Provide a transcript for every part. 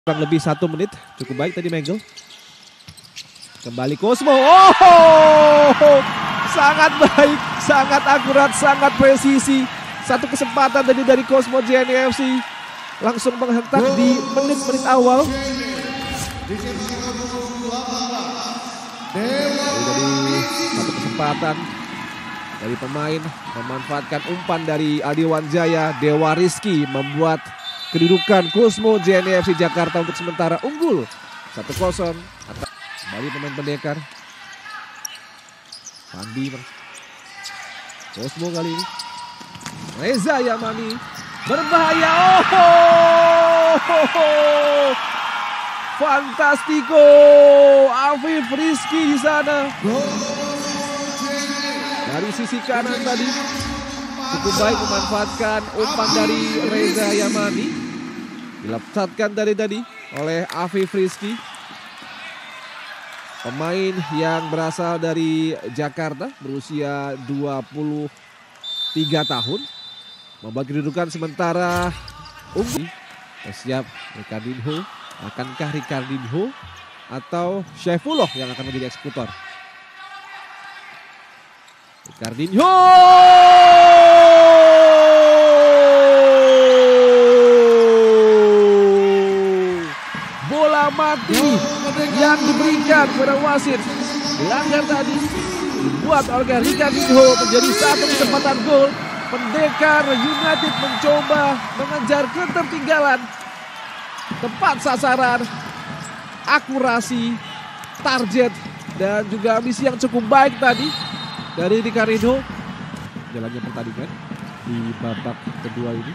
Kurang lebih 1 menit, cukup baik tadi Mengel. Kembali Cosmo, oh, sangat baik, sangat akurat, sangat presisi. Satu kesempatan tadi dari Cosmo JNE FC, langsung menghentak di menit-menit awal. Jadi satu kesempatan dari pemain memanfaatkan umpan dari Adiwan Jaya. Dewa Rizky membuat kedudukan Cosmo JNE FC Jakarta untuk sementara unggul 1-0. Kembali pemain pendekar Pandi. Cosmo kali ini Reza Yamani berbahaya. Oh, fantastiko, Afif Rizky di sana dari sisi kanan tadi cukup baik memanfaatkan umpan dari Reza Yamani, dilepaskan tadi oleh Afif Rizky, pemain yang berasal dari Jakarta berusia 23 tahun, membuat kedudukan sementara unggul. Siap Ricardinho, akankah Ricardinho atau Syaifullah yang akan menjadi eksekutor? Ricardinho, bola mati yang diberikan kepada wasit, dilanggar tadi, dibuat oleh Ricardinho menjadi satu kesempatan gol. Pendekar United mencoba mengejar ketertinggalan, tepat sasaran, akurasi, target, dan juga misi yang cukup baik tadi dari Ricardinho. Jalannya pertandingan di babak kedua ini.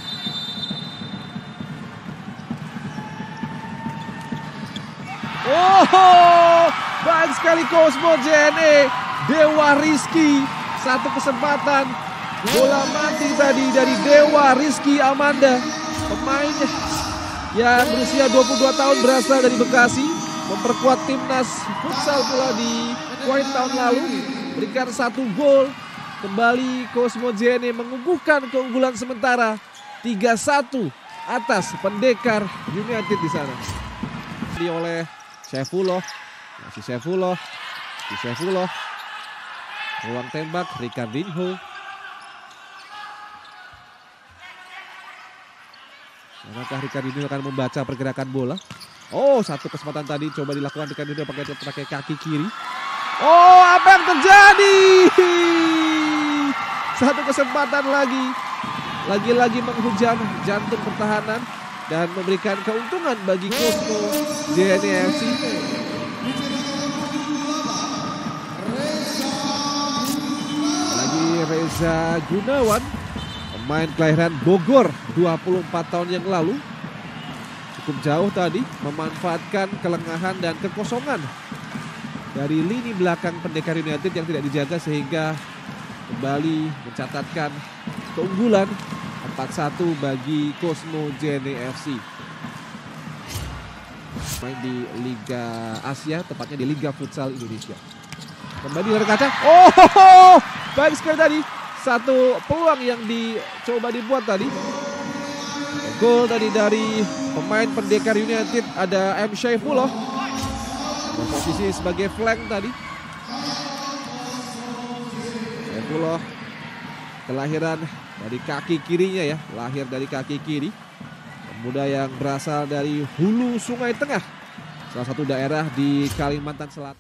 Oh, baik sekali Cosmo JNE. Dewa Rizky, satu kesempatan, bola mati tadi dari Dewa Rizky Amanda, pemain yang berusia 22 tahun berasal dari Bekasi, memperkuat timnas futsal pula di Kuwait tahun lalu, berikan 1 gol. Kembali Cosmo JNE mengukuhkan keunggulan sementara 3-1 atas Pendekar United di sana. Oleh Syaifullah, masih Syaifullah, ruang tembak Ricardinho. Apakah Ricardinho akan membaca pergerakan bola? Oh, satu kesempatan tadi coba dilakukan Ricardinho pakai kaki kiri. Oh, apa yang terjadi? Satu kesempatan lagi menghujam jantung pertahanan dan memberikan keuntungan bagi Cosmo JNE FC. Lagi Reza Gunawan, pemain kelahiran Bogor 24 tahun yang lalu. Cukup jauh tadi, memanfaatkan kelengahan dan kekosongan dari lini belakang Pendekar United yang tidak dijaga sehingga kembali mencatatkan keunggulan 4-1 bagi Cosmo JNE FC. Main di Liga Asia, tepatnya di Liga Futsal Indonesia. Kembali dari kaca. Oh, baik sekali tadi. Satu peluang yang dicoba dibuat tadi. Gol tadi dari pemain Pendekar United, ada M. Syaifullah. Posisi sebagai flank tadi. Syaifullah kelahiran dari kaki kirinya ya, lahir dari kaki kiri. Pemuda yang berasal dari hulu Sungai Tengah, salah satu daerah di Kalimantan Selatan.